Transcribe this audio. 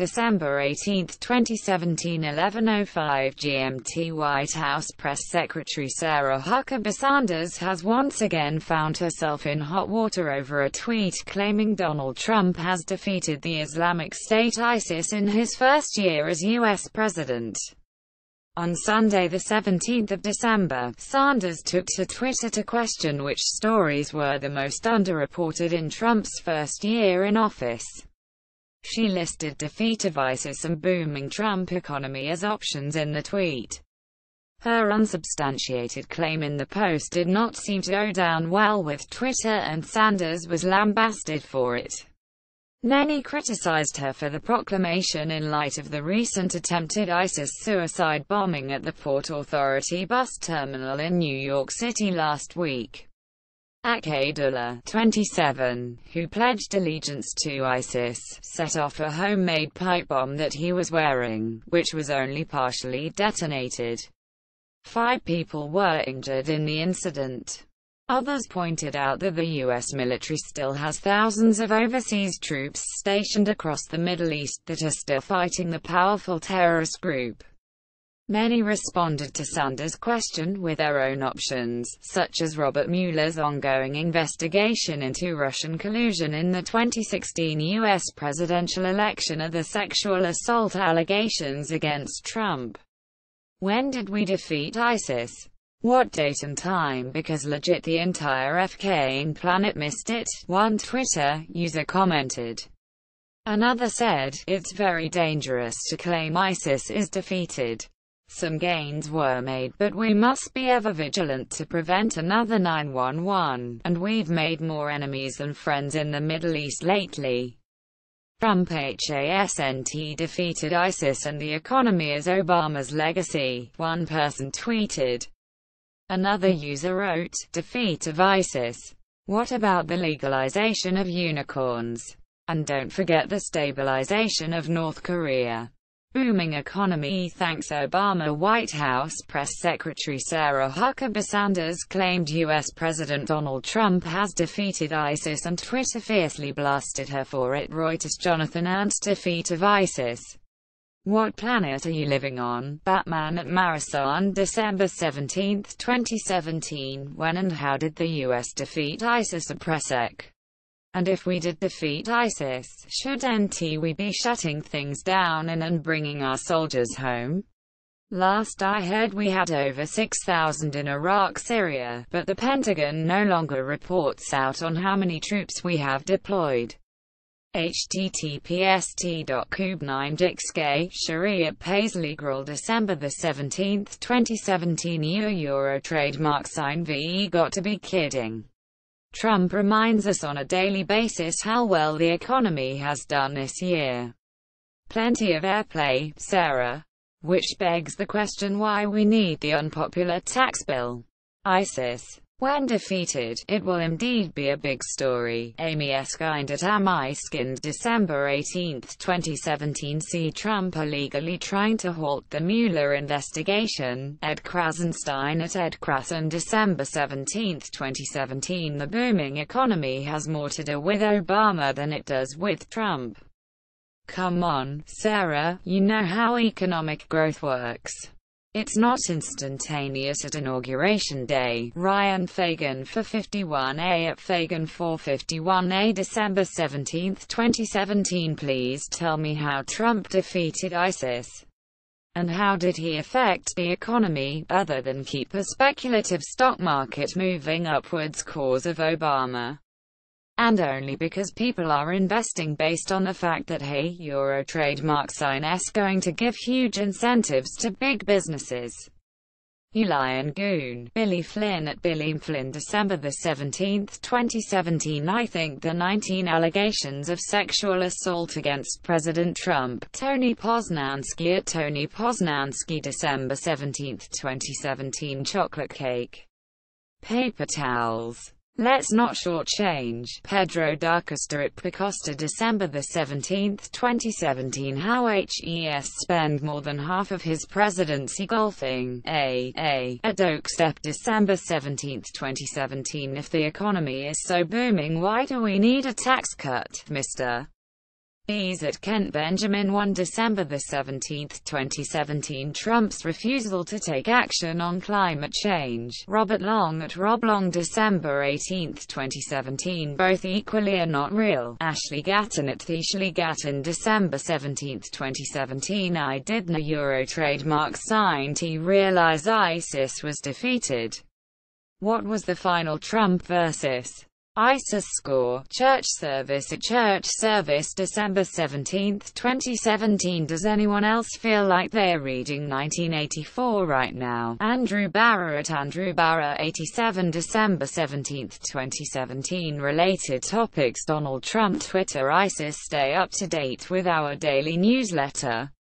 December 18, 2017, 11:05 GMT. White House Press Secretary Sarah Huckabee Sanders has once again found herself in hot water over a tweet claiming Donald Trump has defeated the Islamic State ISIS in his first year as U.S. president. On Sunday, the 17th of December, Sanders took to Twitter to question which stories were the most underreported in Trump's first year in office. She listed defeat of ISIS and booming Trump economy as options in the tweet. Her unsubstantiated claim in the post did not seem to go down well with Twitter, and Sanders was lambasted for it. Many criticized her for the proclamation in light of the recent attempted ISIS suicide bombing at the Port Authority bus terminal in New York City last week. Aqeedullah, 27, who pledged allegiance to ISIS, set off a homemade pipe bomb that he was wearing, which was only partially detonated. 5 people were injured in the incident. Others pointed out that the U.S. military still has thousands of overseas troops stationed across the Middle East that are still fighting the powerful terrorist group. Many responded to Sanders' question with their own options, such as Robert Mueller's ongoing investigation into Russian collusion in the 2016 U.S. presidential election, or the sexual assault allegations against Trump. When did we defeat ISIS? What date and time? Because legit the entire FKing planet missed it, one Twitter user commented. Another said, "It's very dangerous to claim ISIS is defeated. Some gains were made, but we must be ever vigilant to prevent another 9/11, and we've made more enemies than friends in the Middle East lately. Trump hasn't defeated ISIS and the economy is Obama's legacy," one person tweeted. Another user wrote, "Defeat of ISIS. What about the legalization of unicorns? And don't forget the stabilization of North Korea. Booming economy thanks Obama." White House Press Secretary Sarah Huckabee Sanders claimed U.S. President Donald Trump has defeated ISIS, and Twitter fiercely blasted her for it. Reuters' Jonathan Ernst. Defeat of ISIS. What planet are you living on? Batman at Marathon. December 17, 2017. When and how did the U.S. defeat ISIS? A Pressec. And if we did defeat ISIS, shouldn't we be shutting things down and bringing our soldiers home? Last I heard we had over 6,000 in Iraq, Syria, but the Pentagon no longer reports out on how many troops we have deployed. https://t.cube9dixk Sharia Paisley Grull. December 17, 2017. Euro trademark sign VE. Got to be kidding. Trump reminds us on a daily basis how well the economy has done this year. Plenty of airplay, Sarah. Which begs the question why we need the unpopular tax bill. ISIS. When defeated, it will indeed be a big story. Amy Eskind at Am I Skinned. December 18, 2017. See Trump illegally trying to halt the Mueller investigation. Ed Krasenstein at Ed Krasen. December 17, 2017. The booming economy has more to do with Obama than it does with Trump. Come on, Sarah, you know how economic growth works. It's not instantaneous at Inauguration Day. Ryan Fagan for 51A at Fagan 451A. December 17, 2017. Please tell me how Trump defeated ISIS. And how did he affect the economy, other than keep a speculative stock market moving upwards? Cause of Obama. And only because people are investing based on the fact that hey, Euro trademark sign S going to give huge incentives to big businesses. You lion goon. Billy Flynn at Billy Flynn. December 17, 2017. I think the 19 allegations of sexual assault against President Trump. Tony Poznansky at Tony Poznansky. December 17, 2017. Chocolate cake. Paper towels. Let's not shortchange Pedro da Costa at Picosta. December 17, 2017. How HES spend more than half of his presidency golfing. At Oak Step. December 17, 2017. If the economy is so booming, why do we need a tax cut, Mr. Bees at Kent. Benjamin 1 December 17, 2017 Trump's refusal to take action on climate change. Robert Long at Rob Long December 18, 2017 Both equally are not real. Ashley Gatton at Ashley Gatton December 17, 2017 I didn't Euro trademark sign to realize ISIS was defeated. What was the final Trump versus ISIS score? Church service at Church service December 17, 2017 Does anyone else feel like they're reading 1984 right now? Andrew Barra at Andrew Barra 87 December 17, 2017 Related topics Donald Trump Twitter ISIS Stay up to date with our daily newsletter.